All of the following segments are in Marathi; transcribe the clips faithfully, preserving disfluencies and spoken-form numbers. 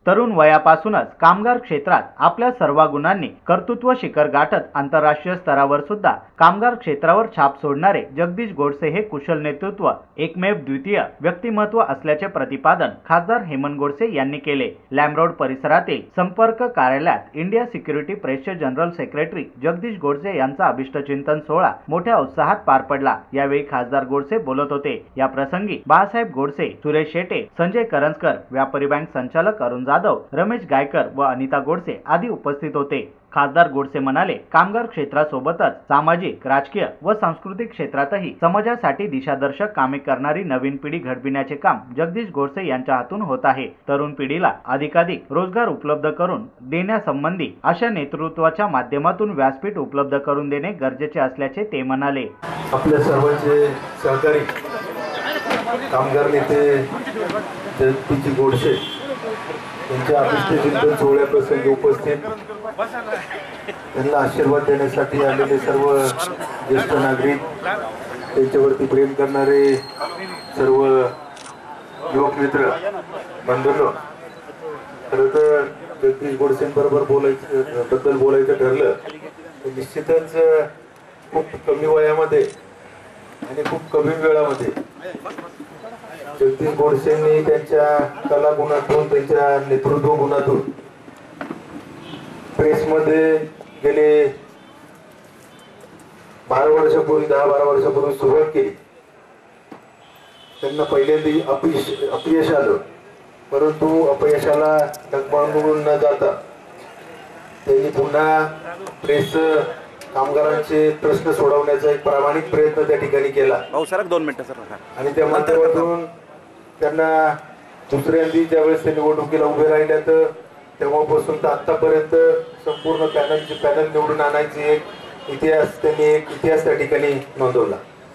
तरुण वयापासूनच कामगार क्षेत्रात आपल्या सर्व गुणांनी कर्तृत्व शिखर गाठत आंतरराष्ट्रीय स्तरावर सुद्धा कामगार क्षेत्रावर छाप सोडणारे जगदीश गोडसे हे कुशल नेतृत्व एकमेव द्वितीय व्यक्तिमत्व असल्याचे प्रतिपादन खासदार हेमंत गोडसे यांनी केले। लॅमरोड परिसरातील संपर्क कार्यालयात इंडिया सिक्युरिटी प्रेसचे जनरल सेक्रेटरी जगदीश गोडसे यांचा अभिष्टचिंतन सोहळा मोठ्या उत्साहात पार पडला। यावेळी खासदार गोडसे बोलत होते। या प्रसंगी बाळासाहेब गोडसे, सुरेश शेटे, संजय करंजकर, व्यापारी बँक संचालक अरुण जाधव, रमेश गायकर व अनिता गोडसे आदी उपस्थित होते। खासदार गोडसे म्हणाले, कामगार क्षेत्रासोबतच सामाजिक, राजकीय व सांस्कृतिक क्षेत्रातही समाजासाठी दिशादर्शक कामे करणारी नवीन पिढी घडविण्याचे काम जगदीश गोडसे यांच्या हातून होत आहे। तरुण पिढीला अधिकाधिक रोजगार उपलब्ध करून देण्यासंबंधी अशा नेतृत्वाच्या माध्यमातून व्यासपीठ उपलब्ध करून देणे गरजेचे असल्याचे ते म्हणाले। आपल्या सर्वांचे सहकारी कामगार नेते जगदीश गोडसे यांच्या अभिष्टचिंतन सोहळ्याप्रसंगी उपस्थित त्यांना आशीर्वाद देण्यासाठी आलेले सर्व ज्येष्ठ नागरिक, त्यांच्यावरती प्रेम करणारे सर्व युवक मित्र बंधूंनो, खरं तर जगदीश गोडसेंबरोबर बोलायचं बद्दल बोलायचं ठरलं तर निश्चितच खूप कमी वयामध्ये आणि खूप कमी वेळामध्ये जगदीश गोडसेंनी त्यांच्या कला गुणातून, त्यांच्या नेतृत्व गुणातून प्रेसमध्ये गेले बारा वर्षापूर्वी दहा बारा वर्षापूर्वी सुरुवात केली। त्यांना पहिल्यांदा अपयश अपयश आलं, परंतु अपयशाला डगमगून न जाता त्यांनी पुन्हा प्रेस कामगारांचे प्रश्न सोडवण्याचा एक प्रामाणिक प्रयत्न त्या ठिकाणी केला। दोन मिनिटं सर। आणि त्या माध्यमातून त्यांना दुसऱ्यांदी ज्यावेळेस ते निवडणुकीला उभे राहिले तर तेव्हापासून तर आतापर्यंत संपूर्ण पॅनलची पॅनल निवडून आणायची एक इतिहास त्यांनी एक इतिहास त्या ठिकाणी नोंदवला।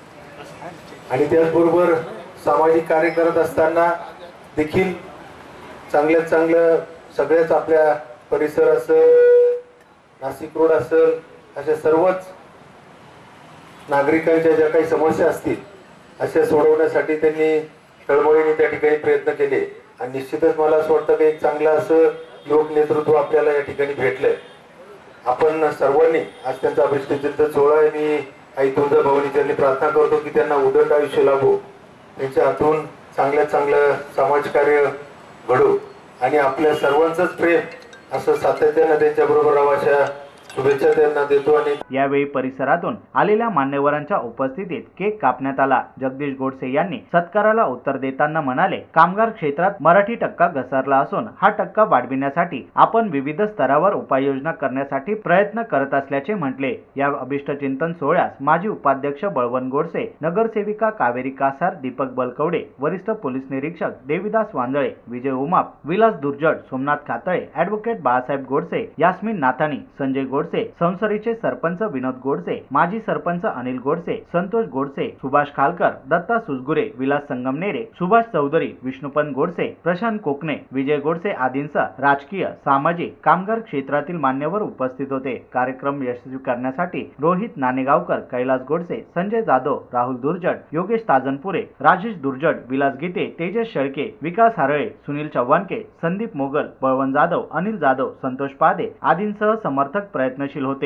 आणि त्याचबरोबर सामाजिक कार्य करत असताना देखील चांगल्यात चांगलं सगळ्याच आपल्या परिसर असेल, नाशिक रोड असेल, अशा सर्वच नागरिकांच्या ज्या काही समस्या असतील अशा सोडवण्यासाठी त्यांनी तळमळीने त्या ठिकाणी प्रयत्न केले। आणि निश्चितच मला असं वाटतं की एक चांगलं असं युवक नेतृत्व आपल्याला या ठिकाणी भेटलंय। आपण सर्वांनी आज त्यांचा अभिष्टचिंतन सोहळा आहे, मी आई तुळजाभवानी त्यांनी प्रार्थना करतो की त्यांना उदंड आयुष्य लाभो, त्यांच्या हातून चांगल्या चांगलं समाजकार्य घडो आणि आपल्या सर्वांचंच प्रेम असं सातत्यानं त्यांच्याबरोबर राहावं शुभेच्छा त्यांना देतो। आणि यावेळी परिसरातून आलेल्या मान्यवरांच्या उपस्थितीत केक कापण्यात आला। जगदीश गोडसे यांनी सत्काराला उत्तर देताना म्हणाले, कामगार क्षेत्रात मराठी टक्का घसरला असून हा टक्का वाढविण्यासाठी आपण विविध स्तरावर उपाययोजना करण्यासाठी प्रयत्न करत असल्याचे म्हटले। या अभिष्टचिंतन सोहळ्यास माजी उपाध्यक्ष बळवंत गोडसे, नगरसेविका कावेरी कासार, दीपक बलकवडे, वरिष्ठ पोलीस निरीक्षक देविदास वांजळे, विजय उमाप, विलास दुर्जट, सोमनाथ खातळे, ॲडव्होकेट बाळासाहेब गोडसे, यास्मिन नाथानी, संजय गोडसे, संसरीचे सरपंच विनोद गोडसे, माजी सरपंच अनिल गोडसे, संतोष गोडसे, सुभाष खालकर, दत्ता सुसगुरे, विलास संगमनेरे, सुभाष चौधरी, विष्णुपंत गोडसे, प्रशांत कोकणे, विजय गोडसे आदींसह राजकीय, सामाजिक, कामगार क्षेत्रातील मान्यवर उपस्थित होते। कार्यक्रम यशस्वी करण्यासाठी रोहित नाणेगावकर, कैलास गोडसे, संजय जाधव, राहुल दुर्जट, योगेश ताजनपुरे, राजेश दुर्जट, विलास गीते, तेजस शेळके, विकास हरळे, सुनील चव्हाणके, संदीप मोगल, बळवंत जाधव, अनिल जाधव, संतोष पादे आदींसह समर्थक प्रयत्नशील होते।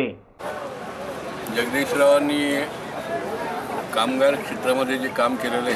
जगदीशरावांनी कामगार क्षेत्रामध्ये जे काम केलेले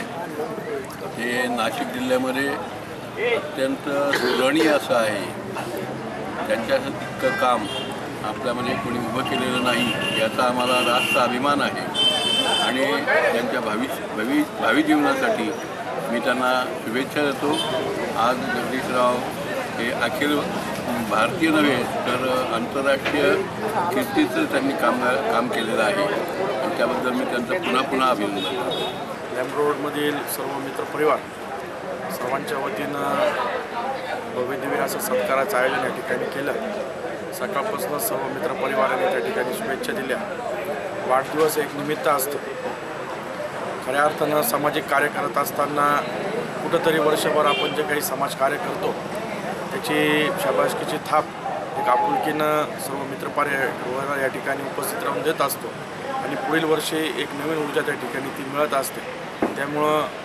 हे नाशिक जिल्ह्यामध्ये अत्यंत स्मरणीय असं आहे। त्यांच्यासारखं काम आपल्यामध्ये कोणी उभं केलेलं नाही याचा आम्हाला रास्त अभिमान आहे। आणि त्यांच्या भावी भावी भावी जीवनासाठी मी त्यांना शुभेच्छा देतो। आज जगदीशराव हे अखिल भारतीय नव्हे तर आंतरराष्ट्रीय कीर्तीचं त्यांनी काम काम केलेलं आहे आणि त्याबद्दल मी त्यांचं पुन्हा पुन्हा अभिनंदन करतो। लॅमरोडमधील सर्व मित्रपरिवार सर्वांच्या वतीनं भव्यदिव्य असं सत्काराचं आयोजन या ठिकाणी केलं। सकाळपासून सर्व मित्रपरिवाराने त्या ठिकाणी शुभेच्छा दिल्या। वाढदिवस एक निमित्त असतं, खऱ्या अर्थानं सामाजिक कार्य करत असताना कुठंतरी वर्षभर आपण जे काही समाजकार्य करतो त्याची शाबासकीची थाप एक आपुलकीनं सर्व मित्रपरिवार या ठिकाणी उपस्थित राहून देत असतो आणि पुढील वर्षी एक नवीन ऊर्जा त्या ठिकाणी ती मिळत असते। त्यामुळं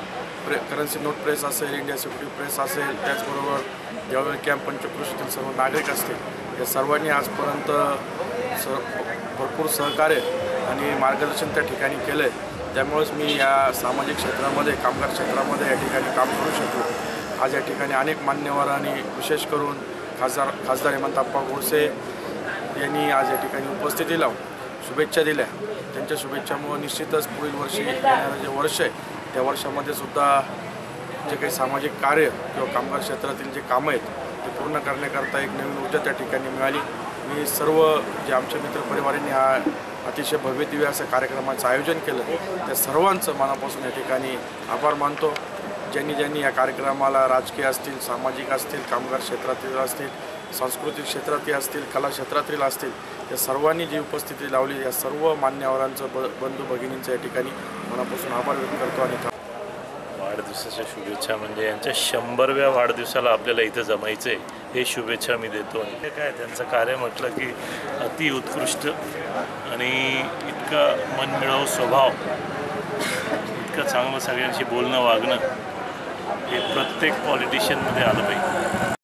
प्रे करन्सी नोट प्रेस असेल, इंडिया सिक्युरिटी प्रेस असेल, त्याचबरोबर ज्यावेळी कॅम्प पंचक्रोशीतील सर्व नागरिक असतील, या सर्वांनी आजपर्यंत स भरपूर सहकार्य आणि मार्गदर्शन त्या ठिकाणी केलं आहे. त्यामुळेच मी या सामाजिक क्षेत्रामध्ये, कामगार क्षेत्रामध्ये या ठिकाणी काम करू शकलो. आज या ठिकाणी अनेक मान्यवरांनी, विशेष करून खासदार खासदार हेमंतप्पा गोडसे यांनी आज या ठिकाणी उपस्थिती लावून शुभेच्छा दिल्या. त्यांच्या शुभेच्छामुळे निश्चितच पुढील वर्षी येणारं जे वर्ष आहे त्या वर्षामध्ये सुद्धा जे काही सामाजिक कार्य किंवा कामगार क्षेत्रातील जे कामं आहेत ते पूर्ण करण्याकरता एक नवीन ऊर्जा त्या ठिकाणी मिळाली. मी सर्व जे आमच्या मित्रपरिवारांनी हा अतिशय भव्य दिव्य असं कार्यक्रमाचं आयोजन केलं त्या सर्वांचं मनापासून या ठिकाणी आभार मानतो. ज्यांनी ज्यांनी या कार्यक्रमाला, राजकीय असतील, सामाजिक असतील, कामगार क्षेत्रातील असतील, सांस्कृतिक क्षेत्रातील असतील, कला क्षेत्रातील असतील, या सर्वांनी जी उपस्थिती लावली, या सर्व मान्यवरांचं ब बंधू भगिनींचं या ठिकाणी मनापासून आभार व्यक्त करतो. आणि वाढदिवसाच्या शुभेच्छा म्हणजे यांच्या शंभरव्या वाढदिवसाला आपल्याला इथं जमायचं आहे हे शुभेच्छा मी देतो. आणि हे काय त्यांचं कार्य म्हटलं की अति उत्कृष्ट आणि इतका मनमिळावू स्वभाव, इतकं चांगलं सगळ्यांशी बोलणं वागणं हे प्रत्येक पॉलिटिशियनमध्ये आलं पाहिजे.